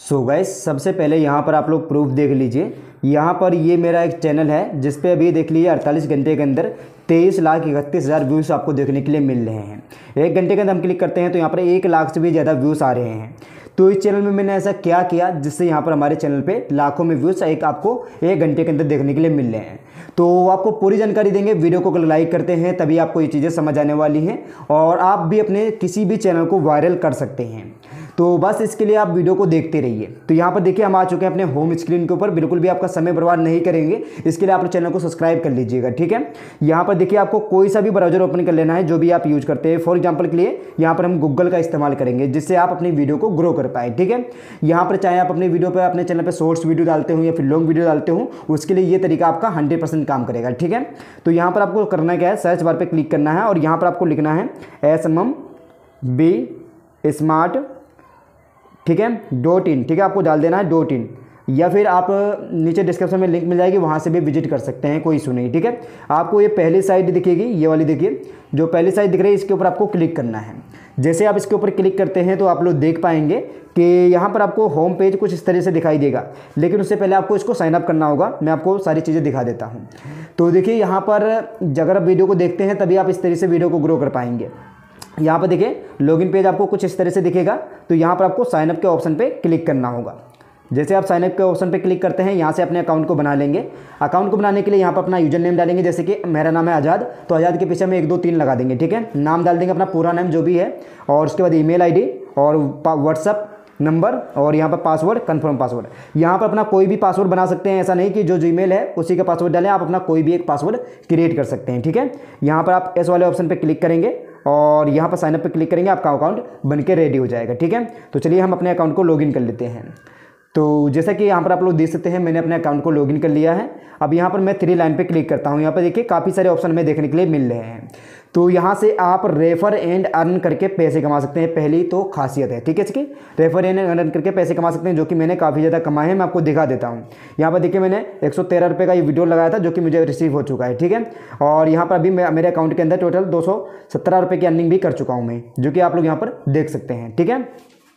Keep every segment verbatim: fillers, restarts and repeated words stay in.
So guys, सबसे पहले यहाँ पर आप लोग प्रूफ देख लीजिए। यहाँ पर ये मेरा एक चैनल है जिस पे अभी देख लीजिए अड़तालीस घंटे के अंदर तेईस लाख इकतीस हज़ार व्यूज़ आपको देखने के लिए मिल रहे हैं। एक घंटे के अंदर हम क्लिक करते हैं तो यहाँ पर एक लाख से भी ज़्यादा व्यूज़ आ रहे हैं। तो इस चैनल में मैंने ऐसा क्या किया जिससे यहाँ पर हमारे चैनल पे लाखों में व्यूज़ एक आपको एक घंटे के अंदर देखने के लिए मिल रहे हैं। तो आपको पूरी जानकारी देंगे। वीडियो को लाइक करते हैं तभी आपको ये चीज़ें समझ आने वाली हैं और आप भी अपने किसी भी चैनल को वायरल कर सकते हैं। तो बस इसके लिए आप वीडियो को देखते रहिए। तो यहाँ पर देखिए हम आ चुके हैं अपने होम स्क्रीन के ऊपर। बिल्कुल भी आपका समय बर्बाद नहीं करेंगे, इसके लिए आप चैनल को सब्सक्राइब कर लीजिएगा, ठीक है। यहाँ पर देखिए आपको कोई सा भी ब्राउजर ओपन कर लेना है जो भी आप यूज करते हैं। फॉर एग्जांपल के लिए यहाँ पर हम गूगल का इस्तेमाल करेंगे जिससे आप अपनी वीडियो को ग्रो कर पाए, ठीक है। यहाँ पर चाहे आप अपनी वीडियो पर अपने चैनल पर शॉर्ट्स वीडियो डालते हो या फिर लॉन्ग वीडियो डालते हो, उसके लिए ये तरीका आपका हंड्रेड परसेंट काम करेगा, ठीक है। तो यहाँ पर आपको करना क्या है, सर्च बार पर क्लिक करना है और यहाँ पर आपको लिखना है S M M B smart, ठीक है, डॉट इन, ठीक है। आपको डाल देना है डॉट इन या फिर आप नीचे डिस्क्रिप्शन में लिंक मिल जाएगी, वहाँ से भी विजिट कर सकते हैं, कोई इशू नहीं, ठीक है। आपको ये पहली साइट दिखेगी, ये वाली देखिए, जो पहली साइट दिख रही है इसके ऊपर आपको क्लिक करना है। जैसे आप इसके ऊपर क्लिक करते हैं तो आप लोग देख पाएंगे कि यहाँ पर आपको होम पेज कुछ इस तरह से दिखाई देगा, लेकिन उससे पहले आपको इसको साइन अप करना होगा। मैं आपको सारी चीज़ें दिखा देता हूँ। तो देखिए यहाँ पर अगर आप वीडियो को देखते हैं तभी आप इस तरह से वीडियो को ग्रो कर पाएंगे। यहाँ पर देखिए लॉगिन पेज आपको कुछ इस तरह से दिखेगा। तो यहाँ पर आपको साइन अप के ऑप्शन पे क्लिक करना होगा। जैसे आप साइन अप के ऑप्शन पे क्लिक करते हैं, यहाँ से अपने अकाउंट को बना लेंगे। अकाउंट को बनाने के लिए यहाँ पर अपना यूजर नेम डालेंगे। जैसे कि मेरा नाम है आज़ाद, तो आज़ाद के पीछे में एक दो तीन लगा देंगे, ठीक है। नाम डाल देंगे अपना पूरा नाम जो भी है और उसके बाद ईमेल आईडी और व्हाट्सअप नंबर और यहाँ पर पासवर्ड, कंफर्म पासवर्ड। यहाँ पर अपना कोई भी पासवर्ड बना सकते हैं, ऐसा नहीं कि जो जीमेल है उसी का पासवर्ड डालें, आप अपना कोई भी एक पासवर्ड क्रिएट कर सकते हैं, ठीक है। यहाँ पर आप इस वाले ऑप्शन पे क्लिक करेंगे और यहाँ पर साइनअप पे क्लिक करेंगे, आपका अकाउंट बनके रेडी हो जाएगा, ठीक है। तो चलिए हम अपने अकाउंट को लॉगिन कर लेते हैं। तो जैसा कि यहाँ पर आप लोग देख सकते हैं मैंने अपने अकाउंट को लॉगिन कर लिया है। अब यहाँ पर मैं थ्री लाइन पे क्लिक करता हूँ। यहाँ पर देखिए काफ़ी सारे ऑप्शन हमें देखने के लिए मिल रहे हैं। तो यहाँ से आप रेफर एंड अर्न करके पैसे कमा सकते हैं, पहली तो खासियत है, ठीक है। इसकी रेफर एंड अर्न करके पैसे कमा सकते हैं, जो कि मैंने काफ़ी ज़्यादा कमाए हैं। मैं आपको दिखा देता हूँ। यहाँ पर देखिए मैंने एक सौ तेरह रुपये का ये वीडियो लगाया था जो कि मुझे रिसीव हो चुका है, ठीक है। और यहाँ पर अभी मेरे अकाउंट के अंदर टोटल दो सौ सत्रह रुपये की अर्निंग भी कर चुका हूँ मैं, जो कि आप लोग यहाँ पर देख सकते हैं, ठीक है।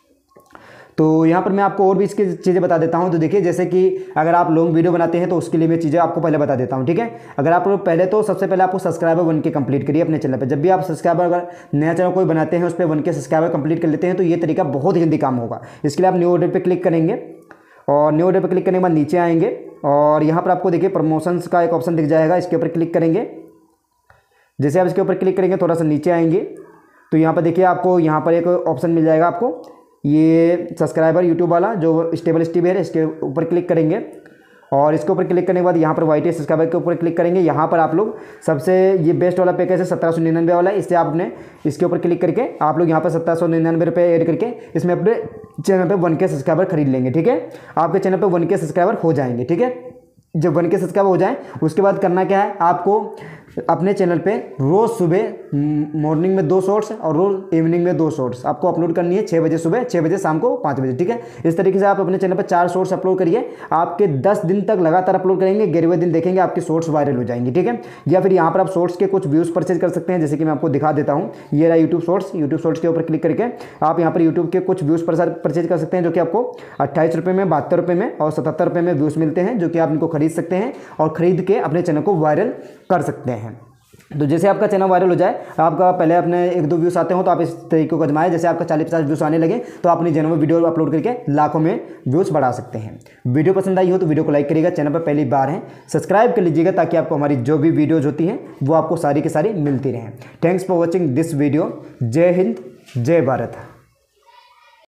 तो यहाँ पर मैं आपको और भी इसकी चीज़ें बता देता हूँ। तो देखिए जैसे कि अगर आप लॉन्ग वीडियो बनाते हैं तो उसके लिए मैं चीज़ें आपको पहले बता देता हूँ, ठीक है। अगर आप लोग पहले तो सबसे पहले आपको सब्सक्राइबर वन के कंप्लीट करिए अपने चैनल पे। जब भी आप सब्सक्राइबर अगर नया चैनल कोई बनाते हैं उस पर वन के सब्सक्राइबर कंप्लीट कर लेते हैं तो ये तरीका बहुत जल्दी काम होगा। इसके लिए आप न्यू ऑर्डर पर क्लिक करेंगे और न्यू ऑर्डर पर क्लिक करने के बाद नीचे आएंगे और यहाँ पर आपको देखिए प्रमोशंस का एक ऑप्शन दिख जाएगा, इसके ऊपर क्लिक करेंगे। जैसे आप इसके ऊपर क्लिक करेंगे थोड़ा सा नीचे आएंगे तो यहाँ पर देखिए आपको यहाँ पर एक ऑप्शन मिल जाएगा, आपको ये सब्सक्राइबर यूट्यूब वाला जो स्टेबल स्टीव है, इसके ऊपर क्लिक करेंगे और इसके ऊपर क्लिक करने के बाद यहाँ पर वाइट सब्सक्राइबर के ऊपर क्लिक करेंगे। यहाँ पर आप लोग सबसे ये बेस्ट वाला पैकेज है सत्रह सौ निन्यानवे वाला, इससे आपने इसके ऊपर क्लिक करके आप लोग यहाँ पर सत्रह सौ निन्यानवे रुपये ऐड करके इसमें अपने चैनल पर वन के सब्सक्राइबर खरीद लेंगे, ठीक है। आपके चैनल पर वन के सब्सक्राइबर हो जाएंगे, ठीक है। जब वन के सब्सक्राइबर हो जाए उसके बाद करना क्या है, आपको अपने चैनल पे रोज़ सुबह मॉर्निंग में दो शॉर्ट्स और रोज़ इवनिंग में दो शॉर्ट्स आपको अपलोड करनी है। छः बजे सुबह, छः बजे शाम को, पाँच बजे, ठीक है। इस तरीके से आप अपने चैनल पर चार शॉर्ट्स अपलोड करिए। आपके दस दिन तक लगातार अपलोड करेंगे, ग्यारहवें दिन देखेंगे आपके शॉर्ट्स वायरल हो जाएंगे, ठीक है। या फिर यहाँ पर आप शॉर्ट्स के कुछ व्यूज़ परचेज कर सकते हैं, जैसे कि मैं आपको दिखा देता हूँ। ये रहा यूट्यूब शॉर्ट्स। यूट्यूब शॉर्ट्स के ऊपर क्लिक करके आप यहाँ पर यूट्यूब के कुछ व्यूज़ परचेज कर सकते हैं, जो कि आपको अट्ठाईस रुपये में, बहत्तर रुपये में और सतहत्तर रुपये में व्यूज़ मिलते हैं, जो कि आप इनको खरीद सकते हैं और खरीद के अपने चैनल को वायरल कर सकते हैं। तो जैसे आपका चैनल वायरल हो जाए, आपका पहले अपने एक दो व्यूज़ आते हो तो आप इस तरीके को आजमाएं। जैसे आपका चालीस पचास व्यूज़ आने लगे तो आप अपनी चैनल में वीडियो अपलोड करके लाखों में व्यूज़ बढ़ा सकते हैं। वीडियो पसंद आई हो तो वीडियो को लाइक करिएगा, चैनल पर पहली बार है सब्सक्राइब कर लीजिएगा ताकि आपको हमारी जो भी वीडियोज़ होती हैं वो आपको सारी की सारी मिलती रहें। Thanks for watching this video. जय हिंद, जय भारत।